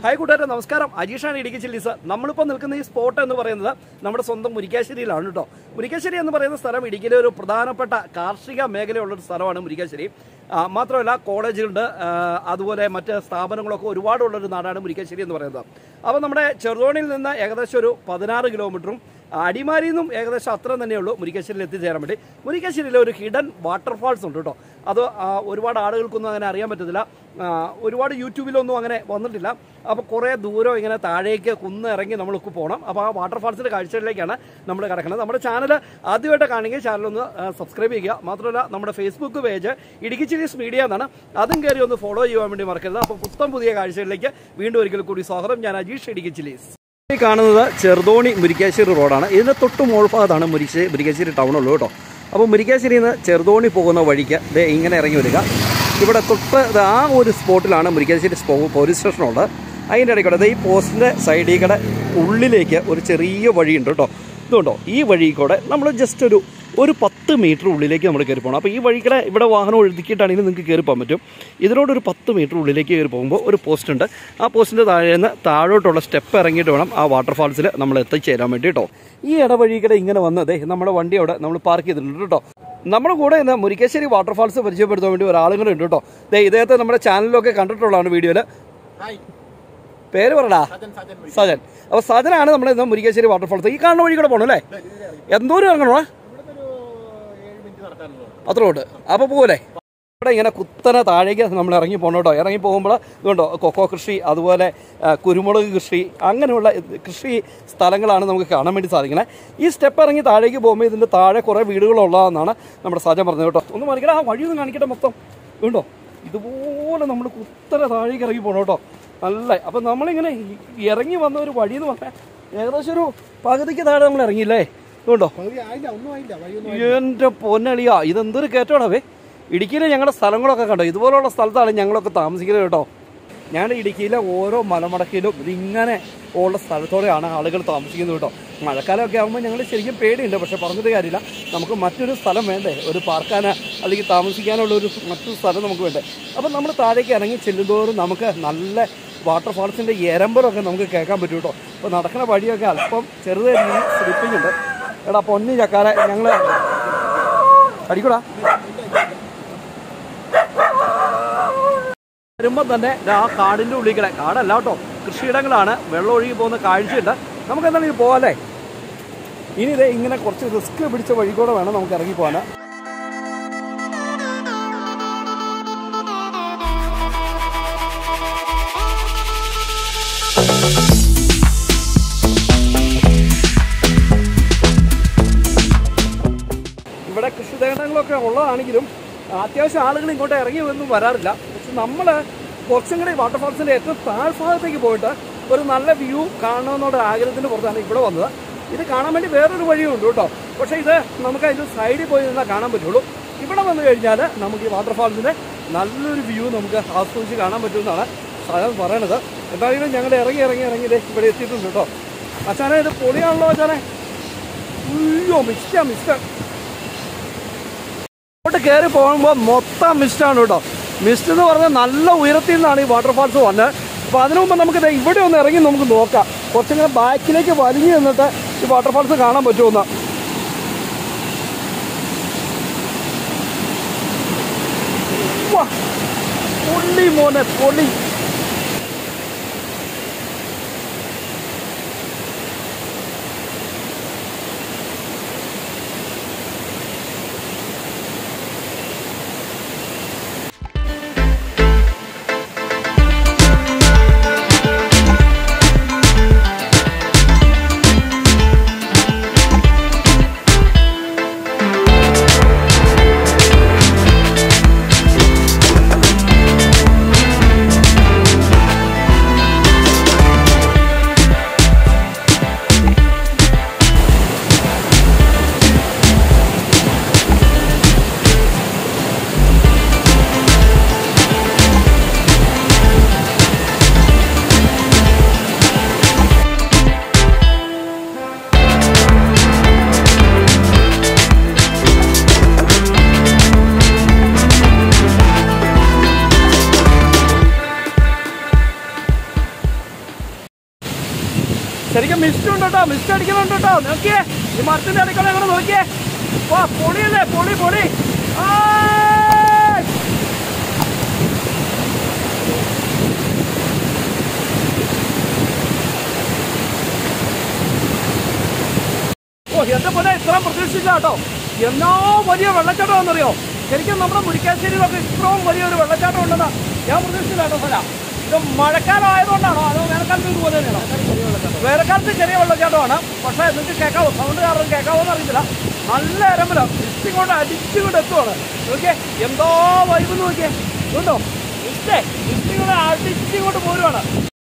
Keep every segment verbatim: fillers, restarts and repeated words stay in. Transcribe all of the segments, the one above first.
Hi കൂട്ടുകാരെ, നമസ്കാരം. അജീഷാണ് ഇടുക്കി ചില്ലീസ്. നമ്മളിപ്പോൾ നിൽക്കുന്ന ഈ സ്പോട്ട് എന്ന് പറയുന്നത് നമ്മുടെ സ്വന്തം മുരിക്കാശ്ശേരിയിലാണ് കേട്ടോ. മുരിക്കാശ്ശേരി എന്ന് പറയുന്ന സ്ഥലം ഇടുക്കിയിലെ ഒരു പ്രധാനപ്പെട്ട കാർഷിക മേഖലയുള്ളൊരു സ്ഥലമാണ് മുരിക്കാശ്ശേരി. മാത്രമല്ല കോളേജുകളുണ്ട്, അതുപോലെ മറ്റ് സ്ഥാപനങ്ങളൊക്കെ ഒരുപാടുള്ളൊരു നാടാണ് മുരിക്കാശ്ശേരി എന്ന് പറയുന്നത്. അപ്പോൾ നമ്മുടെ ചെറുതോണിയിൽ നിന്ന് ഏകദേശം ഒരു പതിനാറ് കിലോമീറ്ററും അടിമാലിയിൽ നിന്നും ഏകദേശം അത്ര തന്നെയുള്ളൂ മുരിക്കാശ്ശേരിയിൽ എത്തിച്ചേരാൻ വേണ്ടി. മുരിക്കാശ്ശേരിയിലെ ഒരു ഹിഡൻ വാട്ടർഫാൾസ് ഉണ്ട് കേട്ടോ. അത് ഒരുപാട് ആളുകൾക്കൊന്നും അങ്ങനെ അറിയാൻ പറ്റത്തില്ല, ഒരുപാട് യൂട്യൂബിലൊന്നും അങ്ങനെ വന്നിട്ടില്ല. അപ്പോൾ കുറേ ദൂരം ഇങ്ങനെ താഴേക്ക് കുന്ന് ഇറങ്ങി നമ്മൾക്ക് പോകണം. അപ്പോൾ ആ വാട്ടർഫാൾസിൻ്റെ കാഴ്ചകളിലേക്കാണ് നമ്മൾ കിടക്കുന്നത്. നമ്മുടെ ചാനൽ ആദ്യമായിട്ട് കാണുമെങ്കിൽ ചാനലൊന്ന് സബ്സ്ക്രൈബ് ചെയ്യുക. മാത്രമല്ല നമ്മുടെ Facebook page Idukki chillies media എന്നാണ്, അതും കയറി ഒന്ന് ഫോളോ ചെയ്യാൻ വേണ്ടി മറക്കരുത്. അപ്പോൾ പുത്തൻ പുതിയ കാഴ്ചകളിലേക്ക് വീണ്ടും ഒരിക്കൽ കൂടി സ്വാഗതം. ഞാൻ അജീഷ്, ഇടുക്കി ചില്ലീസ്. ഈ കാണുന്നത് ചെറുതോണി മുരിക്കാശ്ശേരി റോഡാണ്. ഇതിന് തൊട്ട് മോൾഭാഗത്താണ് മുരിശ്ശേരി മുരിക്കാശ്ശേരി ടൗണുള്ളൂ കേട്ടോ. അപ്പോൾ മുരിക്കാശ്ശേരിയിൽ നിന്ന് ചെറുതോണി പോകുന്ന വഴിക്ക് ദേ ഇങ്ങനെ ഇറങ്ങി വരിക. ഇവിടെ തൊട്ട് ആ ഒരു സ്പോട്ടിലാണ് മുരിക്കാശ്ശേരി പോലീസ് സ്റ്റേഷനുള്ളത്. അതിൻ്റെ ഇടയ്ക്കൂടെ ഈ പോസ്റ്റിൻ്റെ സൈഡിൽ കൂടെ ഉള്ളിലേക്ക് ഒരു ചെറിയ വഴിയുണ്ട് കേട്ടോ. ഇതുകൊണ്ടോ, ഈ വഴി കൂടെ നമ്മൾ ജസ്റ്റ് ഒരു ഒരു പത്ത് മീറ്റർ ഉള്ളിലേക്ക് നമ്മൾ കയറി പോകണം. അപ്പോൾ ഈ വഴിക്കടെ ഇവിടെ വാഹനം ഒഴുക്കിയിട്ടാണെങ്കിൽ നിങ്ങൾക്ക് കയറി പോകാൻ പറ്റും. ഇതിനോടൊരു പത്ത് മീറ്റർ ഉള്ളിലേക്ക് കയറി പോകുമ്പോൾ ഒരു പോസ്റ്റ് ഉണ്ട്. ആ പോസ്റ്റിൻ്റെ താഴെ നിന്ന് താഴോട്ടുള്ള സ്റ്റെപ്പ് ഇറങ്ങിയിട്ട് വേണം ആ വാട്ടർഫാൾസിൽ നമ്മൾ എത്തിച്ചേരാൻ വേണ്ടി കേട്ടോ. ഈ ഇടവഴിക്കടെ ഇങ്ങനെ വന്നത് നമ്മുടെ വണ്ടി അവിടെ നമ്മൾ പാർക്ക് ചെയ്തിട്ടുണ്ട് കേട്ടോ. നമ്മുടെ കൂടെ ഇന്ന് മുരിക്കാശ്ശേരി വാട്ടർഫാൾസ് പരിചയപ്പെടുത്താൻ വേണ്ടി ഒരാളുകൂടെ ഉണ്ട് കേട്ടോ. ദേ ഇദ്ദേഹത്തെ നമ്മുടെ ചാനലിലൊക്കെ കണ്ടിട്ടുള്ളതാണ് വീഡിയോയിൽ. പേര് പറടാ. സജൻ. അപ്പോൾ സജനാണ് നമ്മൾ ഇന്ന് മുരിക്കാശ്ശേരി വാട്ടർഫാൾസ്. ഈ കാണുന്ന വഴി കൂടെ പോകണം അല്ലേ? എന്തോരം ഇറങ്ങണോ? അത്രോട്ട്. അപ്പോൾ പോലെ ഇവിടെ ഇങ്ങനെ കുത്തനെ താഴേക്ക് നമ്മൾ ഇറങ്ങി പോകണം കേട്ടോ. ഇറങ്ങി പോകുമ്പോൾ ഇതുകൊണ്ടോ കൊക്കോ കൃഷി, അതുപോലെ കുരുമുളക് കൃഷി, അങ്ങനെയുള്ള കൃഷി സ്ഥലങ്ങളാണ് നമുക്ക് കാണാൻ വേണ്ടി സാധിക്കുന്നത്. ഈ സ്റ്റെപ്പ് ഇറങ്ങി താഴേക്ക് പോകുമ്പോൾ ഇതിൻ്റെ താഴെ കുറേ വീടുകളുള്ളതെന്നാണ് നമ്മുടെ സജൻ പറഞ്ഞത് കേട്ടോ. ഒന്ന് കാണിക്കട്ടെ, ആ വഴി ഒന്ന് കാണിക്കട്ടെ മൊത്തം. ഇതുണ്ടോ, ഇതുപോലെ നമ്മൾ കുത്തനെ താഴേക്ക് ഇറങ്ങി പോകണം കേട്ടോ. നല്ല. അപ്പം നമ്മളിങ്ങനെ ഇറങ്ങി വന്ന ഒരു വഴി എന്ന് പറഞ്ഞാൽ ഏകദേശം ഒരു പകുതിക്ക് താഴെ നമ്മൾ ഇറങ്ങിയില്ലേ? ഇതുകൊണ്ടോ, എൻ്റെ പൊന്നളിയാ, ഇതെന്തൊരു കയറ്റമാണവേ. ഇടുക്കിയിലെ ഞങ്ങളുടെ സ്ഥലങ്ങളൊക്കെ കണ്ടോ, ഇതുപോലുള്ള സ്ഥലത്താണ് ഞങ്ങളൊക്കെ താമസിക്കുന്നത് കേട്ടോ. ഞാൻ ഇടുക്കിയിലെ ഓരോ മലമടക്കിലും ഇതിങ്ങനെ ഉള്ള സ്ഥലത്തോടെയാണ് ആളുകൾ താമസിക്കുന്നത് കേട്ടോ. മഴക്കാലമൊക്കെ ആകുമ്പോൾ ഞങ്ങൾ ശരിക്കും പേടിയുണ്ട്, പക്ഷെ പറഞ്ഞിട്ട് കാര്യമില്ല. നമുക്ക് മറ്റൊരു സ്ഥലം വേണ്ടേ, ഒരു പാർക്കാനോ അല്ലെങ്കിൽ താമസിക്കാനുള്ള ഒരു മറ്റൊരു സ്ഥലം നമുക്ക് വേണ്ടേ. അപ്പം നമ്മൾ താഴേക്ക് ഇറങ്ങി ചെല്ലുന്തോറും നമുക്ക് നല്ല വാട്ടർഫാൾസിൻ്റെ എരമ്പറൊക്കെ നമുക്ക് കേൾക്കാൻ പറ്റും കേട്ടോ. അപ്പോൾ നടക്കുന്ന വഴിയൊക്കെ അല്പം ചെറുതായി സ്ലിപ്പിംഗ് ഉണ്ട്. എടാ പൊന്നി ചക്കാരെ, ഞങ്ങൾ അടിക്കൂടാ വരുമ്പം തന്നെ ആ കാടിൻ്റെ ഉള്ളിൽ കൂടെ, കാടല്ല കേട്ടോ, കൃഷിയിടങ്ങളാണ്, വെള്ളം ഒഴുകി പോകുന്ന കാഴ്ചയുണ്ട്. നമുക്ക് എന്തായാലും പോകാമല്ലേ? ഇനി ഇതേ ഇങ്ങനെ കുറച്ച് റിസ്ക് പിടിച്ച വഴി കൂടെ വേണം നമുക്ക് ഇറങ്ങി പോകാൻ. ഇവിടെ കൃഷിയിടങ്ങളൊക്കെ ഉള്ളതാണെങ്കിലും അത്യാവശ്യം ആളുകൾ ഇങ്ങോട്ട് ഇറങ്ങി ഒന്നും വരാറില്ല. പക്ഷെ നമ്മൾ കുറച്ചും കൂടി വാട്ടർഫാൾസിൻ്റെ ഏറ്റവും താഴ്ഭാഗത്തേക്ക് പോയിട്ട് ഒരു നല്ല വ്യൂ കാണണമെന്നുള്ള ആഗ്രഹത്തിൻ്റെ പുറത്താണ് ഇവിടെ വന്നത്. ഇത് കാണാൻ വേണ്ടി വേറൊരു വഴിയുണ്ട് കേട്ടോ. പക്ഷേ ഇത് നമുക്ക് അതിൻ്റെ സൈഡിൽ പോയി നിന്നാൽ കാണാൻ പറ്റുള്ളൂ. ഇവിടെ വന്നു കഴിഞ്ഞാൽ നമുക്ക് ഈ വാട്ടർഫാൾസിൻ്റെ നല്ലൊരു വ്യൂ നമുക്ക് ആസ്വദിച്ച് കാണാൻ പറ്റുമെന്നാണ് സാധാരണ പറയണത്. എന്തായാലും ഞങ്ങൾ ഇറങ്ങി ഇറങ്ങി ഇറങ്ങി ഇത് ഇവിടെ എത്തിയിട്ടുണ്ട് കേട്ടോ. അച്ഛനെ ഇത് പൊളിയാണല്ലോ അച്ഛനെ. അയ്യോ, മിസ്റ്റാ മിസ്റ്റ്. ഇങ്ങോട്ട് കയറി പോകുമ്പോൾ മൊത്തം മിസ്റ്റാണ് കേട്ടോ. മിസ്റ്റ് എന്ന് പറഞ്ഞാൽ നല്ല ഉയരത്തിൽ നിന്നാണ് ഈ വാട്ടർഫാൾസ് വന്നത്. അപ്പോൾ അതിനു മുമ്പ് നമുക്ക് ഇവിടെ ഒന്ന് ഇറങ്ങി നമുക്ക് നോക്കാം. കുറച്ചിങ്ങനെ ബാക്കിലേക്ക് വലിഞ്ഞു നിന്നിട്ട് ഈ വാട്ടർഫാൾസ് കാണാൻ പറ്റുമെന്ന്. പൊള്ളി മോനെ പൊള്ളി. ശരിക്കും മിസ്റ്റ് ഉണ്ട് കേട്ടോ, മിസ്റ്റ് അടിക്കുന്നുണ്ട് കേട്ടോ. നോക്കിയേ ഈ മരത്തിന്റെ ഇടയ്ക്കൂടെ അങ്ങനെ നോക്കിയേ. വാ പൊളിയല്ലേ, പൊളി പൊളി. ഓ എന്റെ പോലെ ഇത്രയും പ്രതീക്ഷിച്ചില്ല കേട്ടോ. എന്നോ വലിയ വെള്ളച്ചാട്ടമാണെന്നറിയോ. ശരിക്കും നമ്മുടെ മുരിക്കാശ്ശേരിയിലൊക്കെ ഇത്രയും വലിയൊരു വെള്ളച്ചാട്ടം ഉണ്ടെന്നാ ഞാൻ പ്രതീക്ഷിച്ചില്ല കേട്ടോ. സ്ഥലം ഇത് മഴക്കാലം ആയതുകൊണ്ടാണോ അതോ വേനൽക്കാലത്ത് ഇതുപോലെ തന്നെയാണോ? വേനൽക്കാലത്ത് ചെറിയ വെള്ളച്ചാട്ടമാണ്. പക്ഷേ നിങ്ങൾക്ക് കേൾക്കാവോ, സൗണ്ട് കാരണം കേൾക്കാവോ എന്ന് അറിയത്തില്ല. നല്ല അരമ്പലം ഇഷ്ടം കൊണ്ട് അടിച്ചുകൊണ്ട് എത്തുവാണ്. നോക്കിയേ എന്തോ വൈബ് നോക്കിയേ. ഉണ്ടോ ഇഷ്ടേ ഇഷ്ടം കൊണ്ട് അടിച്ചുകൊണ്ട് പോരുവാണ്.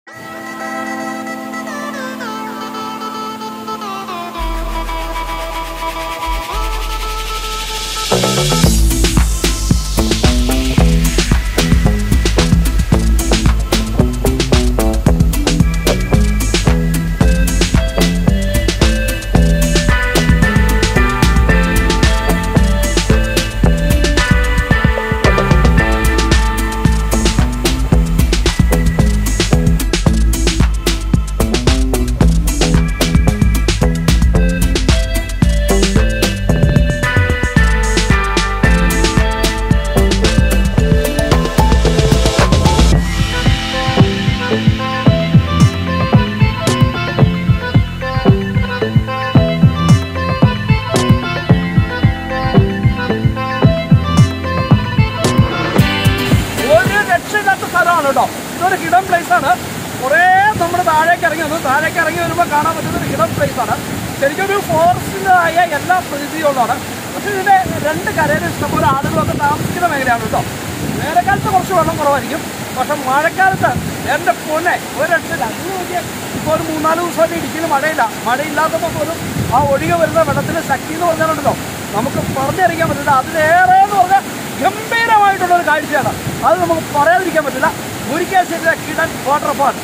കേട്ടോ ഇതൊരു ഹിഡൻ പ്ലേസ് ആണ്. കുറേ നമ്മൾ താഴേക്ക് ഇറങ്ങി വന്നു. താഴേക്ക് ഇറങ്ങി വരുമ്പോൾ കാണാൻ പറ്റുന്ന ഒരു ഹിഡൻ പ്ലേസ് ആണ്. ശരിക്കും ഒരു ഫോറസ്റ്റിലായ എല്ലാ പ്രകൃതിയുള്ളതാണ്. പക്ഷെ ഇതിന്റെ രണ്ട് കരയിൽ ഇഷ്ടംപോലെ ആളുകളൊക്കെ താമസിക്കുന്ന മേഖലയാണ് കേട്ടോ. വേനൽക്കാലത്ത് കുറച്ച് വെള്ളം കുറവായിരിക്കും. പക്ഷെ മഴക്കാലത്ത് എൻ്റെ പൊന്നെ ഒരു രക്ഷയില്ല. അത് നോക്കിയാൽ ഇപ്പോൾ ഒരു മൂന്നാല് ദിവസമായിട്ട് ഇടുക്കിയിൽ മഴയില്ല. മഴയില്ലാത്തപ്പോൾ പോലും ആ ഒഴുകി വരുന്ന വെള്ളത്തിൻ്റെ ശക്തി എന്ന് പറഞ്ഞാലുണ്ടല്ലോ നമുക്ക് പറഞ്ഞറിയിക്കാൻ പറ്റില്ല. അതിലേറെ എന്ന് പറഞ്ഞാൽ ഗംഭീരമായിട്ടുള്ളൊരു കാഴ്ചയാണ്. അത് നമുക്ക് പറയാതിരിക്കാൻ പറ്റില്ല. മുരിക്കാശ്ശേരിയിലെ കിടൻ വാട്ടർഫാൾ.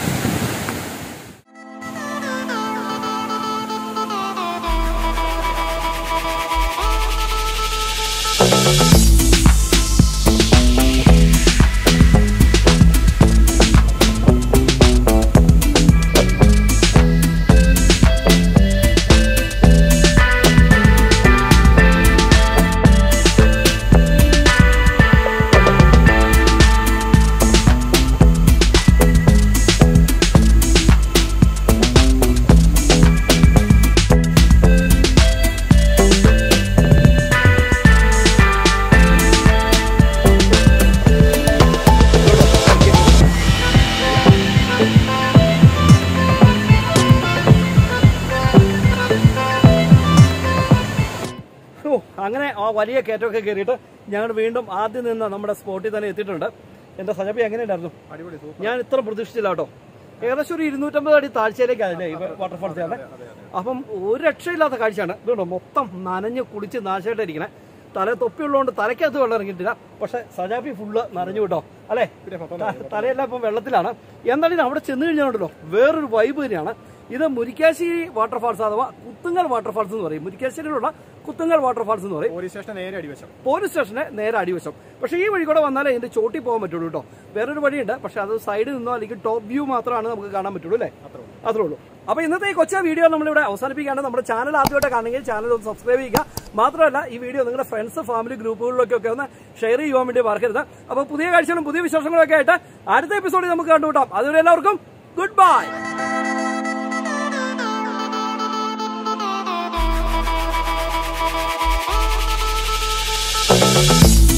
അങ്ങനെ ആ വലിയ കയറ്റമൊക്കെ കയറിയിട്ട് ഞങ്ങൾ വീണ്ടും ആദ്യം നിന്ന് നമ്മുടെ സ്പോട്ടിൽ തന്നെ എത്തിയിട്ടുണ്ട്. എൻ്റെ സജാബി എങ്ങനെയുണ്ടായിരുന്നു? അടിപൊളി. ഞാൻ ഇത്ര പ്രതീക്ഷിച്ചില്ല കേട്ടോ. ഏകദേശം ഒരു ഇരുന്നൂറ്റമ്പത് അടി താഴ്ചയിലേക്കാണല്ലേ ഈ വാട്ടർഫാൾസ് ആണ്. അപ്പം ഒരു രക്ഷയില്ലാത്ത കാഴ്ചയാണ്. ഇതുണ്ടോ മൊത്തം നനഞ്ഞ് കുളിച്ച് നാശമായിട്ടിരിക്കണേ. തല തൊപ്പിയുള്ളതുകൊണ്ട് തലയ്ക്കകത്ത് വെള്ളം ഇറങ്ങിയിട്ടില്ല. പക്ഷെ സജാബി ഫുള്ള് നനഞ്ഞു കേട്ടോ അല്ലേ. തലയെല്ലാം ഇപ്പം വെള്ളത്തിലാണ്. എന്നാലും അവിടെ ചെന്ന് കഴിഞ്ഞാലുണ്ടല്ലോ വേറൊരു വൈബ് തന്നെയാണ്. ഇത് മുരിക്കാശ്ശേരി വാട്ടർഫാൾസ് അഥവാ കുത്തുങ്ങൽ വാട്ടർഫാൾസ് എന്ന് പറയും. മുരിക്കാശ്ശേരിയിലുള്ള കുത്തുങ്ങൽ വാട്ടർഫാൾസ് എന്ന് പറയും. പോലീസ് സ്റ്റേഷന് നേരെ അടിവശം. പോലീസ് സ്റ്റേഷന് നേരെ അടിവശം. പക്ഷേ ഈ വഴി കൂടെ വന്നാലേ ഇതിന്റെ ചോട്ടി പോകാൻ പറ്റുള്ളൂ കേട്ടോ. വേറൊരു വഴിയുണ്ട്. പക്ഷെ അത് സൈഡിൽ നിന്നോ അല്ലെങ്കിൽ ടോപ്പ് വ്യൂ മാത്രമാണ് നമുക്ക് കാണാൻ പറ്റുള്ളൂ അല്ലേ. അത്രേ ഉള്ളൂ. അപ്പൊ ഇന്നത്തെ ഈ കൊച്ച വീഡിയോ നമ്മളിവിടെ അവസാനിപ്പിക്കുകയാണ്. നമ്മുടെ ചാനൽ ആദ്യമായിട്ട് കാണുമെങ്കിൽ ചാനൽ ഒന്ന് സബ്സ്ക്രൈബ് ചെയ്യുക. മാത്രമല്ല ഈ വീഡിയോ നിങ്ങളുടെ ഫ്രണ്ട്സ് ഫാമിലി ഗ്രൂപ്പുകളിലൊക്കെ ഒക്കെ ഒന്ന് ഷെയർ ചെയ്യുവാൻ വേണ്ടി മറക്കരുത്. അപ്പൊ പുതിയ കാഴ്ചകളും പുതിയ വിശേഷങ്ങളൊക്കെ ആയിട്ട് അടുത്ത എപ്പിസോഡിൽ നമുക്ക് കണ്ടുകൂട്ടാം. അതുവരെ എല്ലാവർക്കും ഗുഡ് ബൈ.